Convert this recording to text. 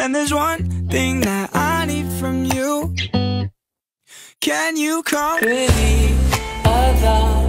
And there's one thing that I need from you. Can you come? Pretty other